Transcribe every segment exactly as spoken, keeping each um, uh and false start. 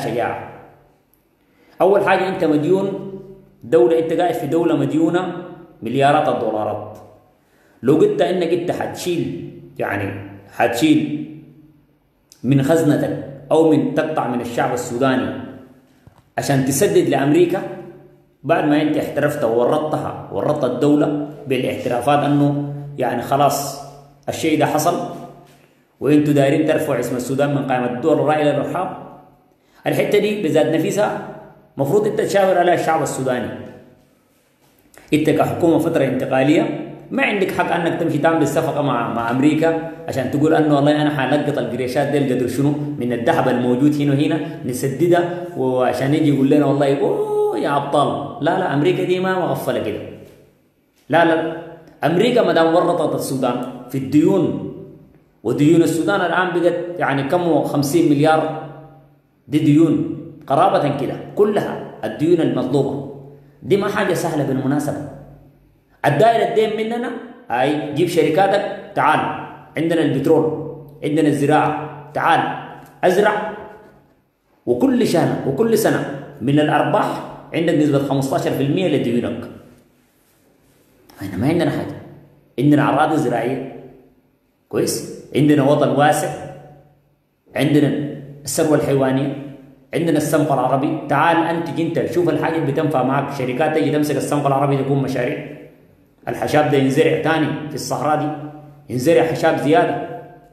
شجاعة. أول حاجة أنت مديون دولة، أنت قاعد في دولة مديونة مليارات الدولارات. لو قلت أنك أنت حتشيل يعني حتشيل من خزنتك أو من تقطع من الشعب السوداني عشان تسدد لأمريكا بعد ما أنت احترفت وورطتها ورطت الدولة بالاعترافات أنه يعني خلاص الشيء ده حصل وأنتوا دايرين ترفعوا اسم السودان من قائمة الدول الرائعة للإرهاب. الحتة دي بذات نفسها مفروض أنت تشاور عليها الشعب السوداني. أنت كحكومة فترة انتقالية ما عندك حق أنك تمشي تعمل الصفقة مع مع أمريكا عشان تقول أنه والله أنا حلقط القريشات دي القدر شنو من الذهب الموجود هنا وهنا نسددها، وعشان يجي يقول لنا والله أوه يا أبطال. لا لا، أمريكا دي ما مغفلة كده. لا لا، أمريكا ما دام ورطت السودان في الديون، وديون السودان الآن بقت يعني كم خمسين مليار، دي ديون قرابة كده كلها الديون المطلوبة دي ما حاجة سهلة بالمناسبة. الدائرة الدين مننا أي جيب شركاتك تعال، عندنا البترول عندنا الزراعة تعال أزرع، وكل سنة وكل سنة من الأرباح عندك نسبة خمسة عشر بالمئة لديونك. احنا ما عندنا حاجة، عندنا أراضي زراعية كويس، عندنا وطن واسع، عندنا الثروة الحيوانية، عندنا السمق العربي. تعال أنتج أنت شوف الحاجة اللي بتنفع معك، شركات تجي تمسك السمق العربي تكون مشاريع. الحشاب ده ينزرع تاني في الصحراء دي، ينزرع حشاب زيادة.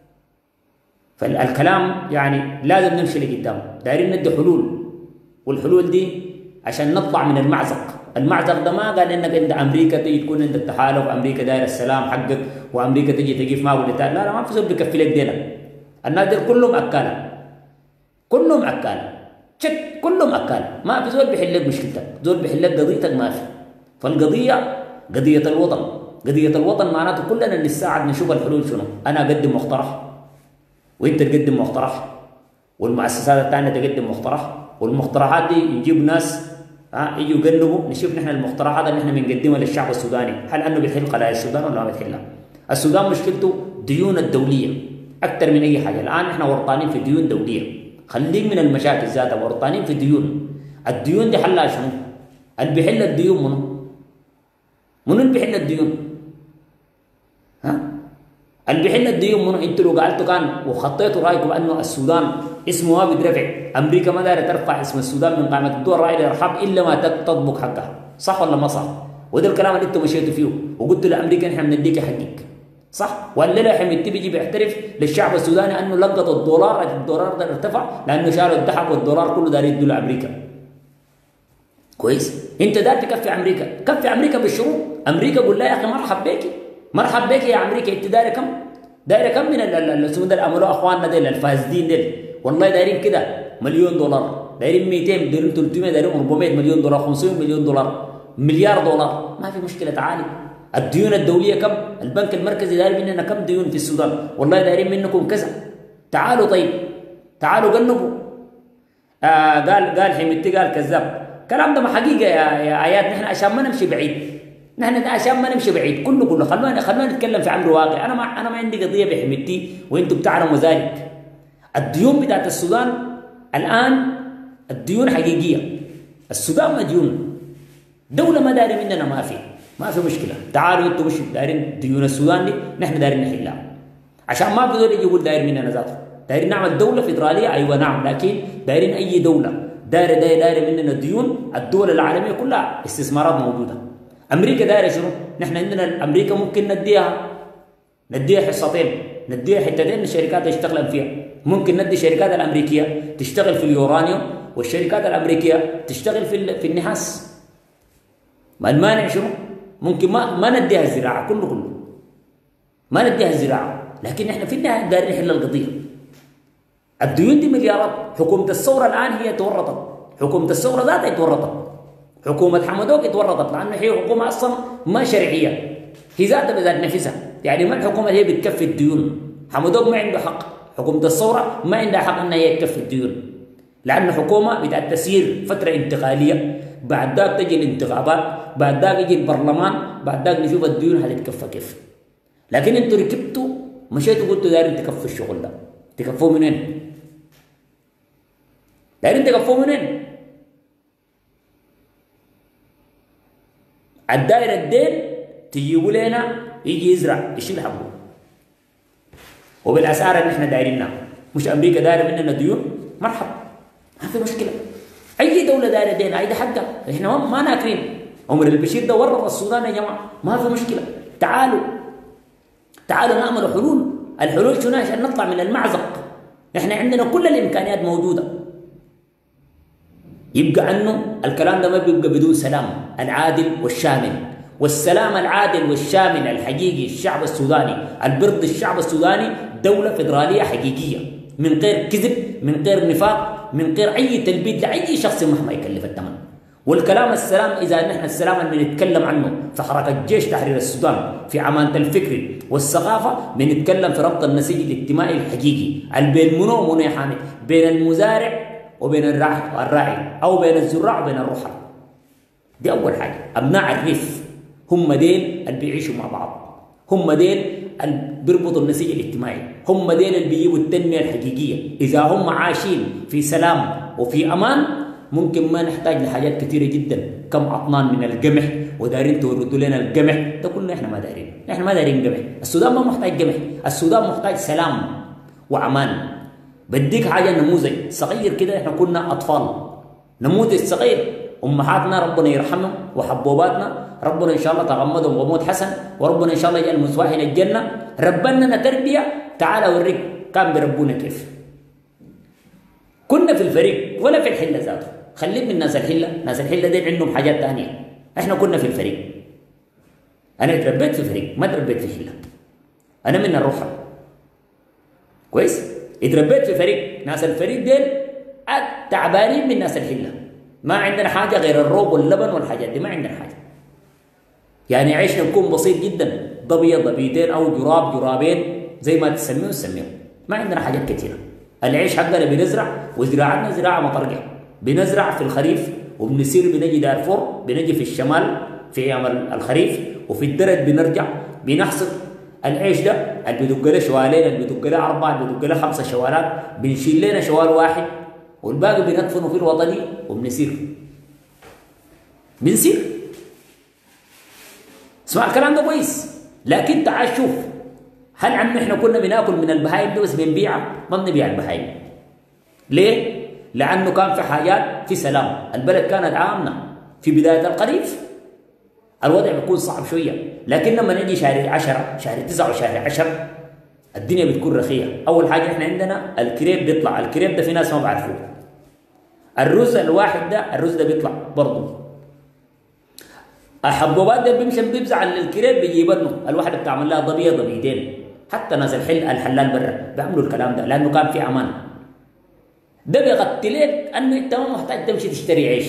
فالكلام يعني لازم نمشي لقدام، دايرين ندي حلول، والحلول دي عشان نطلع من المعزق. المعزق ده ما قال انك انت امريكا تجي تكون عندك تحالف، وامريكا داير السلام حقك، وامريكا تجي تجيف معه ولا لا لا، ما في زول بيكفي لك دينك. الناس دي كلهم اكاله، كلهم اكاله، شك كلهم اكاله، ما في زول بيحل لك مشكلتك، زول بيحل لك قضيتك ما في. فالقضيه قضيه الوطن، قضيه الوطن معناته كلنا نساعد نشوف الحلول شنو. انا اقدم مقترح وانت تقدم مقترح والمؤسسات الثانيه تقدم مقترح، والمقترحات دي يجيب ناس ها يجوا يقلبوا نشوف نحن المقترحات اللي نحن بنقدمها للشعب السوداني هل انه بيحل قضايا السودان ولا ما بيحلها. السودان مشكلته ديون الدوليه اكثر من اي حاجه. الان احنا ورطانين في ديون دوليه، خليك من المشاكل ذاتها، ورطانين في ديون. الديون دي حلها شنو؟ اللي بيحل الديون منو؟ منو اللي بيحل الديون؟ ها؟ اللي بيحل الديون منو؟ انتوا لو قالتوا كان وخطيتوا رايكم انه السودان اسمه ما بيترفع، امريكا ما دايره ترفع اسم السودان من قائمه الدول الرائعه للارهاب الا ما تطبق حقها، صح ولا ما صح؟ وده الكلام اللي انتوا مشيتوا فيه وقلتوا لامريكا نحن بنديك حقك، صح؟ ولا لا حميدتي بيجي بيعترف للشعب السوداني انه لقط الدولار، الدولار ده ارتفع لانه شالوا الذهب والدولار كله داير يدوا لامريكا. كويس؟ انت داير تكفي امريكا، كفي امريكا بالشروط، امريكا قول لها يا اخي مرحب بك، مرحب بك يا امريكا، انت دايره كم؟ دايره كم من السود اللي عملوه اخواننا ديل الفاسدين ديل؟ والله دايرين كده مليون دولار، دايرين مئتين، دايرين ثلاثمئة، دايرين أربعمئة مليون دولار، خمسمئة مليون دولار، مليار دولار، ما في مشكله. تعالي الديون الدوليه كم؟ البنك المركزي داير مننا كم ديون في السودان؟ والله دايرين منكم كذا. تعالوا طيب، تعالوا قلبوا. آه قال قال حميدتي قال كذاب، الكلام ده ما حقيقه يا يا ايات. نحن عشان ما نمشي بعيد، نحن عشان ما نمشي بعيد كله كله خلونا خلونا نتكلم في امر واقع. انا ما انا ما عندي قضيه بحميدتي وانتم بتعلموا ذلك. الديون بتاعت السودان الان الديون حقيقيه، السودان مديون، دوله ما دايره مننا ما في ما في مشكله. تعالوا انتم مش دايرين ديون السودان دي نحن دايرين نحلها، عشان ما في دول يجي يقول داير مننا ذاته. دايرين نعمل دوله فيدراليه ايوه نعم، لكن دايرين اي دوله دايره دايره دايره مننا ديون. الدول العالميه كلها استثمارات موجوده. امريكا دايره شنو؟ نحن عندنا امريكا ممكن نديها نديها حصتين، نديها حتتين الشركات تشتغل فيها. ممكن ندي الشركات الامريكيه تشتغل في اليورانيوم، والشركات الامريكيه تشتغل في في النحاس. ما المانع شنو؟ ممكن ما ما نديها الزراعه كله كله ما نديها الزراعه، لكن احنا في النهايه دايرين نحل القضيه. الديون دي مليارات. حكومه الثوره الان هي تورطت، حكومه الثوره ذاتها تورطت، حكومه حمدوك تورطت، لانه هي حكومه اصلا ما شرعيه، هي ذاتها بذات نفسها. يعني ما الحكومه هي بتكفي الديون، حمدوك ما عنده حق، حكومه الثوره ما عندها حق انها هي تكفي الديون، لانه حكومه بتاعت تسيير فتره انتقاليه، بعد ذاك تجي الانتخابات، بعد ذاك يجي البرلمان، بعد ذاك نشوف الديون هتتكفى كيف. لكن انتوا ركبتوا مشيتوا قلتوا دايرين تكفوا الشغل ده، تكفوه من وين؟ دايرين تقفوا منين؟ الدائرة الدين تجيبوا لنا يجي يزرع يشيل حقه وبالاسعار اللي احنا دايرينها. مش امريكا دايره مننا ديون؟ مرحبا، ما في مشكله. اي دوله دايره دين هيدا حقها، احنا ما ناكرين. عمر البشير ده ورط السودان يا جماعه، ما في مشكله. تعالوا تعالوا نعمل حلول. الحلول شنو؟ عشان نطلع من المعزق. احنا عندنا كل الامكانيات موجوده. يبقى عنه الكلام ده ما بيبقى بدون سلام العادل والشامل. والسلام العادل والشامل الحقيقي الشعب السوداني البرد الشعب السوداني دولة فيدرالية حقيقية من غير كذب، من غير نفاق، من غير أي تلبيد لأي شخص مهما يكلف الثمن. والكلام السلام إذا نحن السلام اللي بنتكلم عنه في حركة جيش تحرير السودان، في عمانة الفكر والثقافة، بنتكلم في ربط النسيج الاجتماعي الحقيقي بين منو ومنو يا حامد، بين المزارع وبين الراعي الراعي أو بين الزراع وبين الرحل. دي أول حاجة. أبناء الريف هم ديل اللي بيعيشوا مع بعض، هم ديل اللي بيربطوا النسيج الاجتماعي، هم ديل اللي بيجيبوا التنمية الحقيقية. إذا هم عايشين في سلام وفي أمان ممكن ما نحتاج لحاجات كثيرة جدا، كم أطنان من القمح ودارين توردوا لنا القمح ده كله. إحنا ما دارين، إحنا ما دارين قمح. السودان ما محتاج قمح، السودان محتاج سلام وأمان. بديك حاجة نموذج صغير كده. إحنا كنا أطفال، نموذج صغير. أمهاتنا ربنا يرحمهم وحبوباتنا ربنا إن شاء الله تغمدهم وموت حسن، وربنا إن شاء الله يجعل مسواح إلى الجنة. ربنا تربية. تعال أوريك كان بيربونا كيف. كنا في الفريق ولا في الحلة ذاته. خليك من ناس الحلة، ناس الحلة دي عندهم حاجات ثانية. إحنا كنا في الفريق. أنا تربيت في فريق، ما تربيت في حلة. أنا من الرحل كويس. اتربيت في فريق، ناس الفريق ديل تعبانين من ناس الحلة. ما عندنا حاجة غير الروب واللبن والحاجات دي، ما عندنا حاجة. يعني عيشنا نكون بسيط جدا، ضبية ضبيتين أو جراب جرابين زي ما تسميه وتسميه. ما عندنا حاجات كثيرة. العيش حقنا بنزرع، وزراعتنا زراعة مطرقة. بنزرع في الخريف وبنسير بنجي دارفور، بنجي في الشمال في أيام الخريف، وفي الدرج بنرجع بنحصد العيش ده اللي بدق له شوالين، اللي بدق له أربعة، اللي بدق له خمسة شوالات. بنشيل لنا شوال واحد والباقي بندفنه في الوطني وبنسير. بنسير. اسمع الكلام ده كويس. لكن تعال شوف، هل عم احنا كنا بناكل من البهايم ده بس بنبيعها؟ ما بنبيع البهايم. ليه؟ لأنه كان في حاجات في سلام، البلد كانت عامنة في بداية الخريف. الوضع بيكون صعب شوية، لكن لما نجي شهر عشرة شهر تسعة وشهر عشرة الدنيا بتكون رخية. أول حاجة احنا عندنا الكريب بيطلع، الكريب ده في ناس ما بعرفوه. الرز الواحد ده الرز ده بيطلع برضه. الحبوبات ده بيمشي بيبزع الكريب بيجيب لنا الواحد بتعمل لها ضبيه ضبيتين. حتى ناس الحل الحلال برا بيعملوا الكلام ده لانه كان في امان. ده بيغطي انه انت ما محتاج تمشي تشتري عيش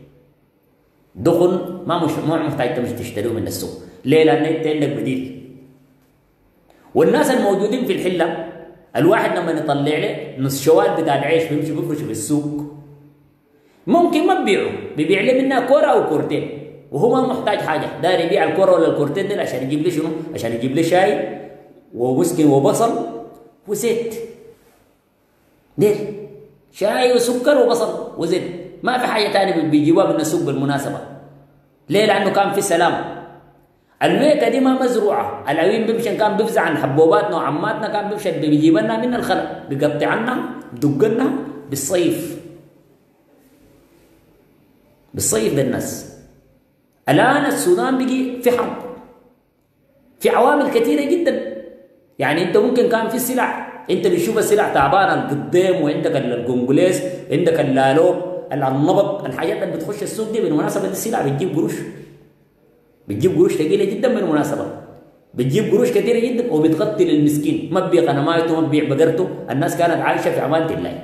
دخن، ما مش ما محتاج تمشي تشتريه من السوق. ليه؟ لان انت عندك بديل. والناس الموجودين في الحله الواحد لما يطلع له نص شوال بتاع العيش بيمشي بيفرشه في السوق، ممكن ما ببيعه، بيبيع له منها كوره او كورتين، وهو ما محتاج حاجه، داير يبيع الكوره ولا الكورتين دول عشان يجيب له شنو؟ عشان يجيب له شاي ومسكن وبصل وزيت. دير شاي وسكر وبصل وزيت، ما في حاجه ثانيه بيجيبوها من السوق بالمناسبه. ليه؟ لانه كان في سلام. الميكه دي ما مزروعه، العوين بيمشي كان بيفزع عن حبوباتنا وعماتنا، كان بيمشي بيجيب لنا من الخلا، بيقطع عنا بدق لنا بالصيف. بالصيف ده الناس. الان السودان بيجي في حرب، في عوامل كثيره جدا. يعني انت ممكن كان في سلع انت بتشوف السلع تعبانه، القدام وعندك القنقليس، عندك اللالو، النبط، الحاجات اللي بتخش السوق دي بالمناسبه دي السلع بتجيب قروش. بتجيب قروش ثقيله جدا بالمناسبه. بتجيب قروش كثيره جدا وبتغطي للمسكين، ما تبيع غنمايته ما تبيع بقرته، الناس كانت عايشه في امانه الله.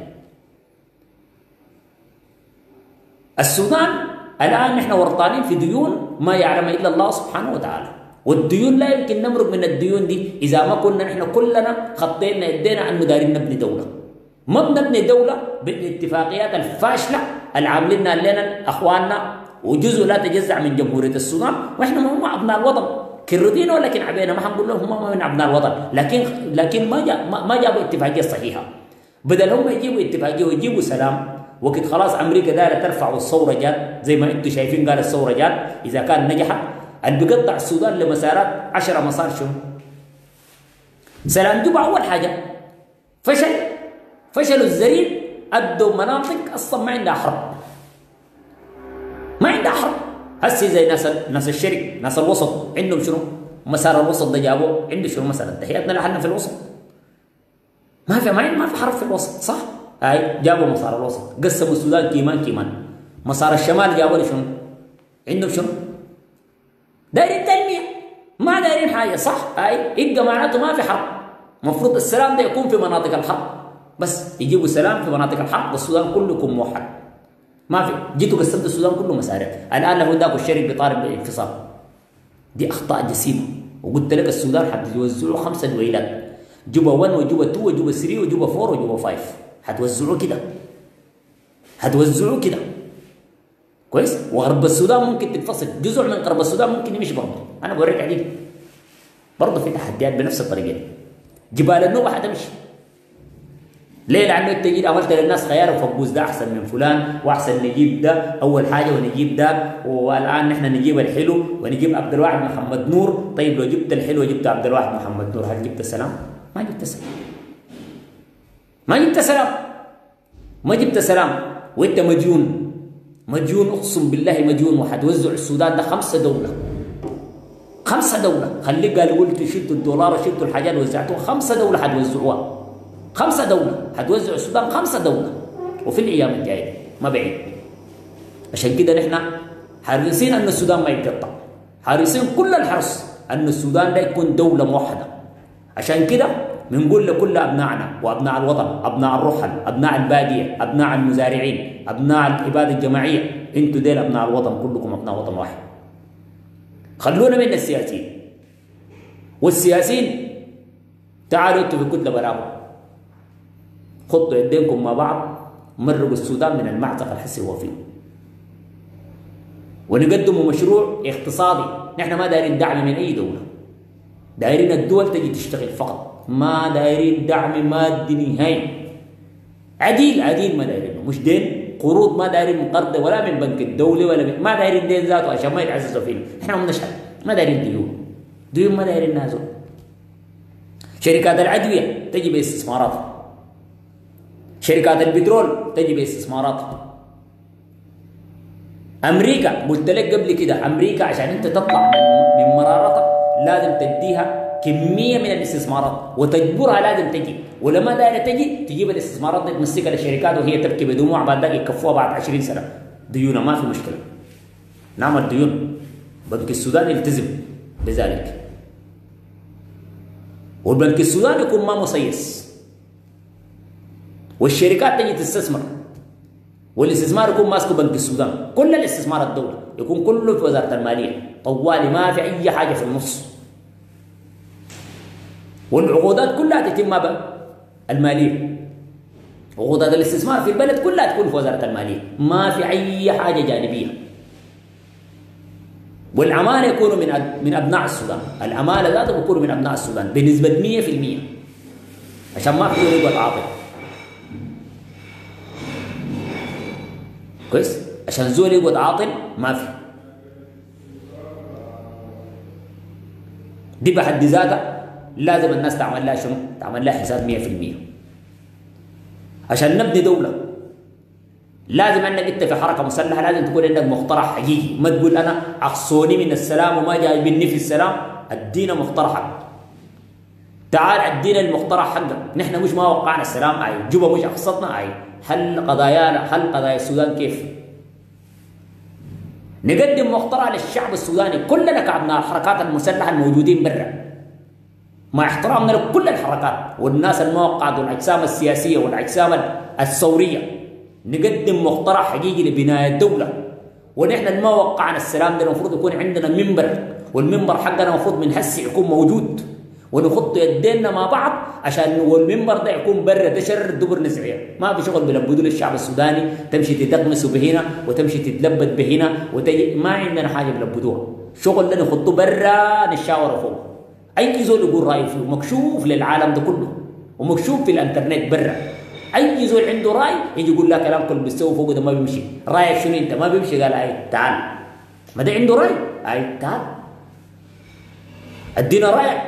السودان الان نحن ورطانين في ديون ما يعلم الا الله سبحانه وتعالى، والديون لا يمكن نمرق من الديون دي اذا ما كنا نحن كلنا خطينا يدينا انه دايرين نبني دوله. ما بنبني دوله بالاتفاقيات الفاشله اللي عاملينها لنا اخواننا وجزء لا تجزع من جمهوريه السودان، واحنا ما هم ابناء الوطن كردين ولكن عبينا، ما حنقول لهم هم من ابناء الوطن، لكن لكن ما جا ما جابوا اتفاقيه صحيحه. بدل هم يجيبوا اتفاقيه ويجيبوا سلام وقت خلاص امريكا دايره ترفع والثوره جات زي ما انتم شايفين، قال الثوره جات اذا كان نجحت، اللي بيقطع السودان لمسارات عشرة مسار شنو؟ سلام جوبا اول حاجه فشل، فشلوا الزرير، ادوا مناطق اصلا ما عندها حرب، ما عندها حرب. هسه زي ناس ناس الشرق، ناس الوسط عندهم شنو؟ مسار الوسط ده جابوه، عنده شنو مثلا؟ تحياتنا لحالنا في الوسط. ما في ما ما في حرب في الوسط، صح؟ هاي جابوا مسار الوسط، قسموا السودان كيمان كيمان. مسار الشمال جابوا شنو؟ عندهم شنو؟ دايرين تنميه، ما دايرين حاجه، صح؟ هاي يبقى معناته ما في حرب. المفروض السلام ده يكون في مناطق الحرب، بس يجيبوا سلام في مناطق الحرب والسودان كله يكون موحد. ما في، جيتوا قسمت السودان كله مسارات، الان له ذاك الشرق بيطالب بالانفصال. دي اخطاء جسيمه، وقلت لك السودان حتوزعوا خمسه دويلات، جوبا واحد وجوبا اثنين وجوبا ثلاثة وجوبا أربعة وجوبا خمسة، حتوزعوه كده، حتوزعوه كده كويس. وغرب السودان ممكن تنفصل، جزء من غرب السودان ممكن يمشي برضه، انا بوريك عديد برضه في تحديات بنفس الطريقه دي. جبال النوبه حتمشي ليه؟ لانه انت جيت عملت للناس خيار وفقوس، ده احسن من فلان واحسن نجيب ده اول حاجه ونجيب ده، والان نحن نجيب الحلو ونجيب عبد الواحد محمد نور. طيب لو جبت الحلو وجبت عبد الواحد محمد نور هل جبت السلام؟ ما جبت السلام، ما جبت سلام، ما جبت سلام. وانت مجنون، مجنون اقسم بالله مجنون. وحتوزع السودان ده خمسه دوله، خمسه دوله. خليك قال قلت شلتوا الدولار وشلتوا الحاجات وزعتوها، خمسه دوله حتوزعوها، خمسه دوله حتوزع السودان، خمسه دوله وفي الايام الجايه ما بعيد. عشان كده نحن حريصين ان السودان ما يتقطع، حريصين كل الحرص ان السودان ده يكون دوله موحده. عشان كده بنقول لكل ابنائنا وابناء الوطن، ابناء الرحل، ابناء الباديه، ابناء المزارعين، ابناء العباده الجماعيه، انتوا ديل ابناء الوطن، كلكم ابناء وطن واحد. خلونا من السياسيين، والسياسيين تعالوا انتوا في كتله براهم، خطوا يدينكم مع بعض، مرقوا السودان من المعتق الحسي هو فيه، ونقدموا مشروع اقتصادي. نحن ما دايرين دعم من اي دوله، دايرين الدول تجي تشتغل فقط، ما دايرين دعم مادي نهائي. عديل عديل ما دايرينه، مش دين، قروض ما دايرين من قرض ولا من بنك الدولة ولا من، ما دايرين دين ذاته عشان ما يتعززوا فينا. احنا ما نشحن، ما دايرين ديون، ديون ما دايرين نازل. شركات الأدوية تجي باستثماراتها، شركات البترول تجي باستثماراتها. أمريكا قلت لك قبل كده، أمريكا عشان أنت تطلع من مرارتها لازم تديها كمية من الاستثمارات وتجبرها لازم تجي، ولما دايره تجي تجيب الاستثمارات دي تمسكها للشركات وهي تبكي بدموع، بعد ذلك يكفوها بعد عشرين سنة ديونها، ما في مشكلة، نعمل ديون. بنك السودان يلتزم بذلك، والبنك السوداني يكون ما مصيص، والشركات تجي تستثمر، والاستثمار يكون ماسكه بنك السودان، كل الاستثمار الدولة يكون كله في وزارة المالية طوالي، ما في أي حاجة في النص، والعقودات كلها تتم بالمالية، عقودات الاستثمار في البلد كلها تكون في وزارة المالية، ما في أي حاجة جانبية. والعمالة يكونوا من من أبناء السودان، العمالة ذاتها بيكونوا من أبناء السودان بنسبة مية في المية عشان ما في يقعد عاطل. كويس؟ عشان زول يقعد عاطل ما في. دي بحد ذاتها لازم الناس تعمل لها شنو؟ تعمل لها حساب مية في المية. عشان نبني دولة لازم انك انت في حركة مسلحة لازم تكون عندك مقترح حقيقي، ما تقول انا اقصوني من السلام وما جايبني في السلام، ادينا مقترحك. تعال ادينا المقترح حقك، نحن مش ما وقعنا السلام، اي جوبا مش اقصتنا، اي حل قضايانا، حل قضايا السودان كيف؟ نقدم مقترح للشعب السوداني كلنا كابناء الحركات المسلحة الموجودين برا، مع احترامنا لكل الحركات والناس الموقعة والاجسام السياسية والاجسام الثورية، نقدم مقترح حقيقي لبناء الدولة. ونحن ما وقعنا السلام ده المفروض يكون عندنا منبر، والمنبر حقنا المفروض من هسه يكون موجود، ونخط يدينا مع بعض عشان والمنبر ده يكون برا تشر دبر نزعيه، ما في شغل بلبدوا للشعب السوداني تمشي تتقمسوا بهنا وتمشي تتلبد بهنا وتجي، ما عندنا حاجه بلبدوها، شغل ده نخطه برا نشاور فوق. اي زول يقول رايه فيه مكشوف للعالم ده كله ومكشوف في الانترنت برا، اي زول عنده راي يجي يقول لك كلام كل بيستوي فوق ده ما بيمشي، رايك شنو انت؟ ما بيمشي. قال اي تعال، ما ده عنده راي، اي تعال ادينا رايك.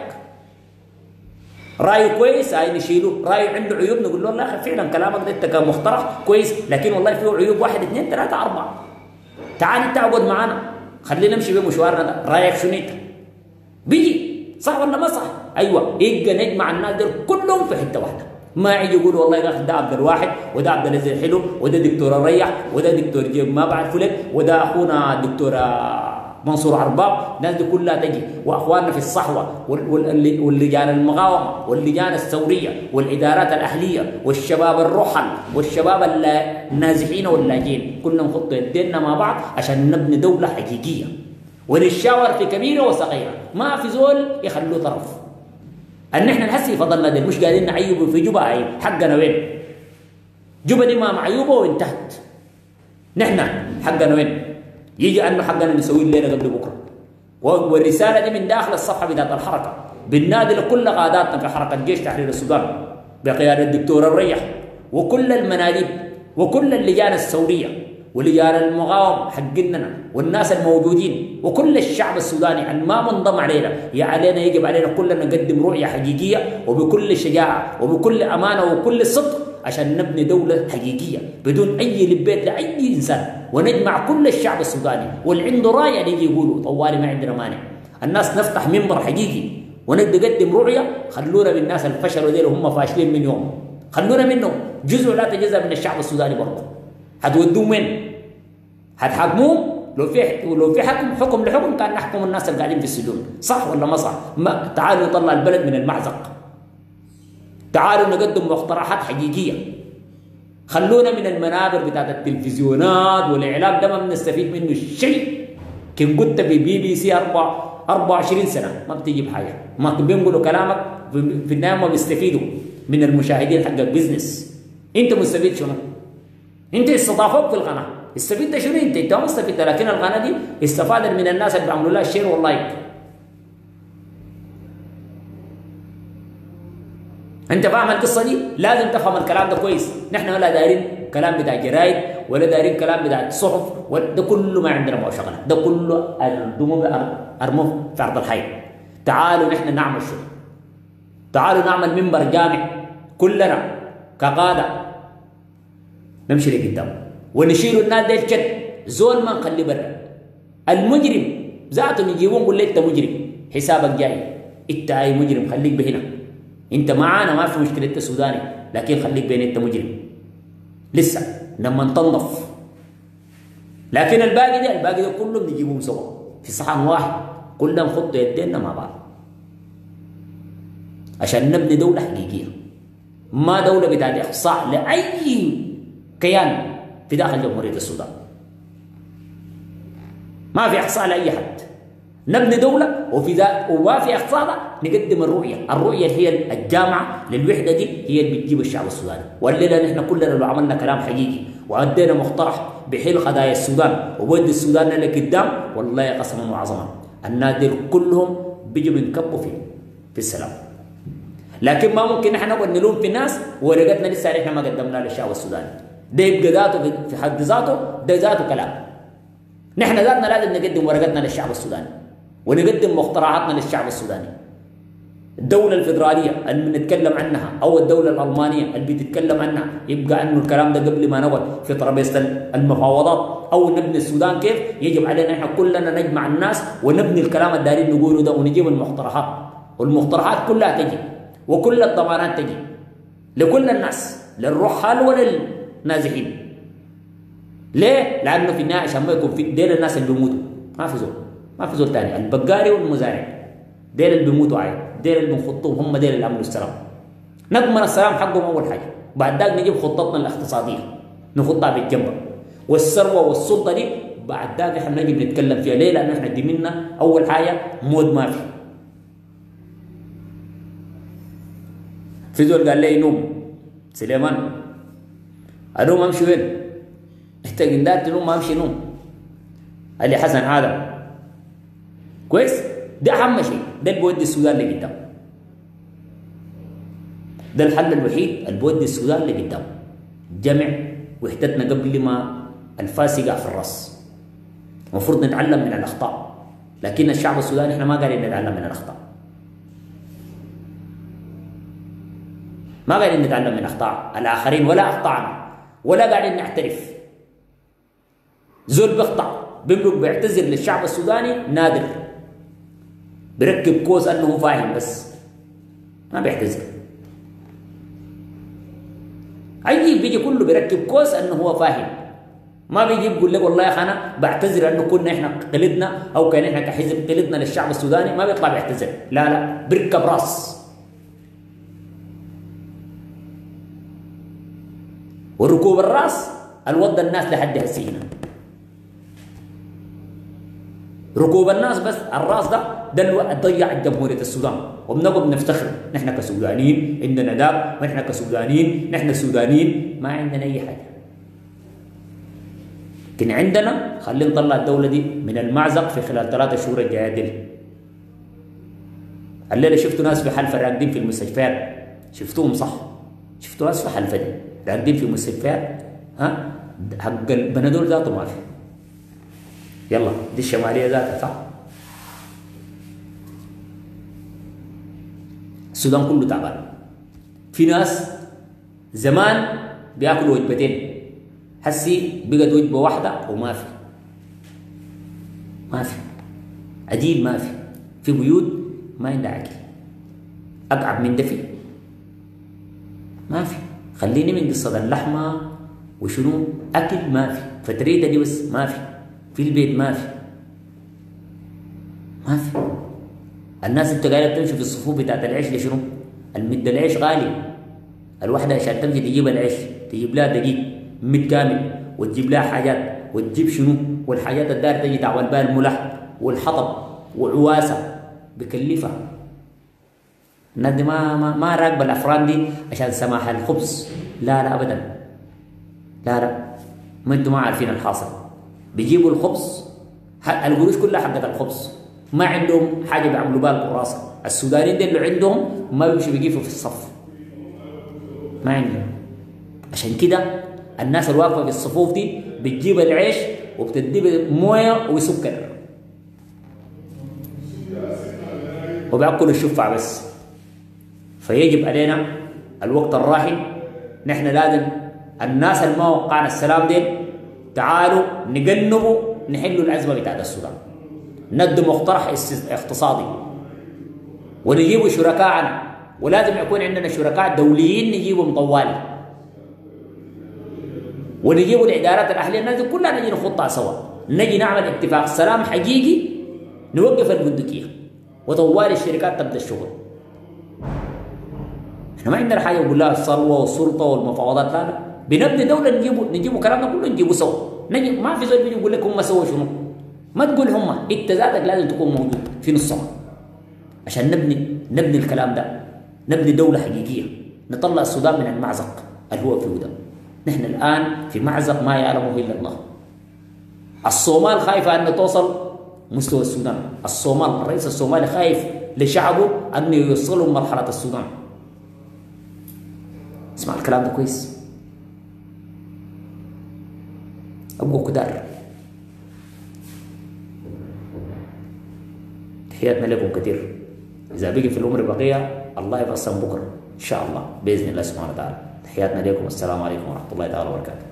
رايه كويس اي نشيله، رايه عنده عيوب نقول له لا فعلا كلامك ده انت كان مقترح كويس، لكن والله فيه عيوب واحد اثنين ثلاثه اربعه، تعال انت اقعد معانا خلينا نمشي بمشوارنا ده، رايك شنو انت؟ بيجي صح ولا ما صح؟ ايوه، يبقى نجمع الناس دول كلهم في حته واحده، ما يجي يقول والله يا اخي ده عبد الواحد وده عبد العزيز حلو وده دكتور الريح وده دكتور جيب ما بعرفه لك وده اخونا دكتور منصور عرباب، الناس دي كلها تجي، واخواننا في الصحوه واللجان المقاومه واللجان الثوريه والادارات الاهليه والشباب الرحل والشباب النازحين واللاجئين، كلنا نحط يدينا مع بعض عشان نبني دوله حقيقيه، ونتشاور في كبيره وصغيره، ما في زول يخلوه طرف. ان احنا نحسي فضلنا دي مش قاعدين نعيبوا في جوبا، عيب حقنا وين؟ جوبا دي ما معيوبه وانتهت. نحن حقنا وين؟ يجي انه حقنا نسوي الليله قبل بكره. والرساله دي من داخل الصفحه بتاعت الحركه، بالنادي لكل قاداتنا في حركه جيش تحرير السودان بقياده الدكتور الريح وكل المناديب وكل اللجان الثوريه ولجان المقاومه حقنا والناس الموجودين وكل الشعب السوداني ان ما منضم علينا، يا علينا يجب علينا كلنا نقدم رؤيه حقيقيه وبكل شجاعه وبكل امانه وكل صدق عشان نبني دوله حقيقيه بدون اي لبيت لاي انسان، ونجمع كل الشعب السوداني واللي عنده راي يجي يقولوا طوالي ما عندنا مانع. الناس نفتح منبر حقيقي ونقدم رؤيه، خلونا من الناس الفشل ديل وهم فاشلين من يوم، خلونا منهم جزء لا تجزء من الشعب السوداني برضه. حتودوهم وين؟ حتحاكموهم؟ لو في لو في حكم حكم لحكم كان نحكم الناس اللي قاعدين في السجون، صح ولا ما صح؟ ما تعالوا نطلع البلد من المعزق. تعالوا نقدم مقترحات حقيقيه. خلونا من المنابر بتاعت التلفزيونات والاعلام ده ما بنستفيد منه شيء. كم قلت في بي بي سي أربعة وعشرين سنه ما بتجي بحاجه، ما بينقلوا كلامك في النهايه ما بيستفيدوا من المشاهدين حق البزنس. انت مستفيد شنو؟ انت استضافوك في القناه، استفيد شنو انت؟ انت ما استفدت، لكن القناه دي استفادت من الناس اللي بيعملوا لها شير واللايك. انت فاهم القصه دي؟ لازم تفهم الكلام ده كويس. نحن ولا دايرين كلام بتاع جرايد ولا دايرين كلام بتاع صحف، ده كله ما عندنا ما شغله، ده كله ارموه ارموه في ارض الحي. تعالوا نحن نعمل شغل، تعالوا نعمل منبر جامع كلنا كقاده نمشي لقدام ونشيل الناس دي الشد، زول ما نخليه برا. المجرم ذاته نجيبون نقول له انت مجرم، حسابك جاي، انت اي مجرم خليك بهنا، انت معانا ما في مشكله انت سوداني، لكن خليك بين انت مجرم لسه لما نتنظف. لكن الباقي ده الباقي ده كلهم نجيبهم سوا في صحن واحد، كلنا نحط يدينا مع بعض عشان نبني دوله حقيقيه، ما دوله بتاعت اقصاء لاي كيان في داخل جمهوريه السودان. ما في اقصاء لاي حد، نبني دوله وفي ذا وما في اقصاء نقدم الرؤيه، الرؤيه هي الجامعه للوحده دي، هي اللي بتجيب الشعب السوداني. والليله نحن كلنا لو عملنا كلام حقيقي وادينا مقترح بحل قضايا السودان وبودي السودان لقدام، والله قسما وعظما الناس دي كلهم بيجوا بينكبوا في في السلام. لكن ما ممكن نحن نقعد نلوم في الناس ورقتنا لسه نحن ما قدمناها للشعب السوداني. ده يبقى ذاته في حد ذاته ده ذاته كلام. نحن ذاتنا لازم نقدم ورقتنا للشعب السوداني ونقدم مقترحاتنا للشعب السوداني. الدولة الفيدرالية اللي بنتكلم عنها أو الدولة الألمانية اللي بتتكلم عنها، يبقى أنه الكلام ده قبل ما نقعد في ترابيزة المفاوضات أو نبني السودان كيف، يجب علينا نحن كلنا نجمع الناس ونبني الكلام اللي دايرين نقوله ده ونجيب المقترحات، والمقترحات كلها تجي وكل الضمانات تجي لكل الناس، للرحال وللنازحين. ليه؟ لأنه في النهاية عشان ما يكون في ديل الناس اللي بيموتوا، ما في زول ما في زول ثاني، البقاري والمزارع ديل اللي بيموتوا عايز، ديل اللي بنخطوهم هم ديل اللي عملوا السلام. نضمن السلام حقهم أول حاجة، بعد ذاك نجيب خطتنا الاقتصادية نخطها بالجنب، والثروة والسلطة دي بعد ذاك احنا نجي بنتكلم فيها. ليه؟ لأنه احنا دي منا أول حاجة مود ما في. في زول قال لي نوم سليمان أنوم أمشي وين؟ أنت قندات تنوم ما أمشي نوم. قال لي حسن آدم كويس؟ ده أهم شيء، ده اللي بيودي السودان لقدام، ده الحل الوحيد اللي بيودي السودان لقدام. جمع وحدتنا قبل ما الفاس يقع في الراس. المفروض نتعلم من الأخطاء، لكن الشعب السوداني احنا ما قاعدين نتعلم من الأخطاء، ما قاعدين نتعلم من أخطاء الآخرين ولا أخطاءنا، ولا قاعدين نعترف. زول بيخطأ بيمرق بيعتذر للشعب السوداني نادر، بركب كوس أنه فاهم بس ما بيعتذر. أي بيجي كله بركب كوس أنه هو فاهم، ما بيجي بيقول لك والله يا أخي أنا بعتذر أنه كنا إحنا قلدنا أو كان إحنا كحزب قلدنا للشعب السوداني، ما بيطلع بيعتذر، لا لا بركب راس. وركوب الراس الوضع الناس لحد هسه هنا. ركوب الناس بس الراس ده ده اللي ضيع جمهورية السودان، وبنقعد نفتخر نحن كسودانيين عندنا داب، ونحن كسودانيين نحن سودانيين، ما عندنا أي حاجة. لكن عندنا خلينا نطلع الدولة دي من المعزق في خلال ثلاثة شهور الجاية دي. الليلة شفتوا ناس في حلفة راقدين في المستشفيات، شفتوهم صح؟ شفتوا ناس في حلفة دي راقدين في المستشفيات، ها؟ حق البنادول ذاته ما في. يلا دي الشمالية ذاتها صح؟ السودان كله تعبان. في ناس زمان بياكلوا وجبتين، حسي بقت وجبة واحدة وما في. ما في. عجيب ما في. في بيوت ما عندها أكل. أقعب من دفي. ما في. خليني من قصة اللحمة وشنو أكل ما في. فتريدة دي بس ما في. في البيت ما في. ما في. الناس انت قاعده بتمشي في الصفوف بتاعت العيش لشنو؟ المد العيش غالي. الواحده عشان تمشي تجيب العيش تجيب لها دقيق مد كامل، وتجيب لها حاجات، وتجيب شنو؟ والحاجات الدار تجي تعول بها الملح والحطب وعواسه بكلفها. الناس دي ما ما, ما راكبه الافران دي عشان سماح الخبز، لا لا ابدا. لا لا ما انتم ما عارفين الحاصل. بيجيبوا الخبز القروش كلها حقت الخبز، ما عندهم حاجه بيعملوا بها القراصه. السودانيين دي اللي عندهم ما بيمشوا بيقفوا في الصف، ما عندهم. عشان كده الناس الواقفه في الصفوف دي بتجيب العيش وبتدي مويه وسكر وبياكلوا الشفع بس. فيجب علينا الوقت الراهن نحن لازم الناس اللي ما وقعنا السلام دي تعالوا نجنبوا نحلوا الازمه بتاعت السودان، ندوا مقترح اقتصادي ونجيبوا شركاءنا، ولازم يكون عندنا شركاء دوليين نجيبهم طوالي، ونجيبوا الادارات الاهليه. الناس كلها نجي نخطها سوا، نجي نعمل اتفاق سلام حقيقي، نوقف البندقيه وطوالي الشركات تبدا الشغل. احنا ما عندنا حاجه نقول لها الثروه والسلطه والمفاوضات، لا لا، بنبني دوله نجيبوا نجيبوا كلامنا كله نجيبه سوا. نجي ما في زول بيجي يقول لك هم سووا شنو، ما تقول هم، انت ذاتك لازم تكون موجود في نصنا عشان نبني نبني الكلام ده، نبني دوله حقيقيه نطلع السودان من المعزق اللي هو فيه ده. نحن الان في معزق ما يعلمه الا الله. الصومال خايفه ان توصل مستوى السودان، الصومال الرئيس الصومالي خايف لشعبه انه يوصلوا مرحله السودان. اسمع الكلام ده كويس، ابقوا كدار. تحياتنا لكم كثير. اذا بقي في العمر بقيه الله يبصم بكره ان شاء الله باذن الله سبحانه وتعالى. تحياتنا لكم، السلام عليكم ورحمه الله تعالى وبركاته.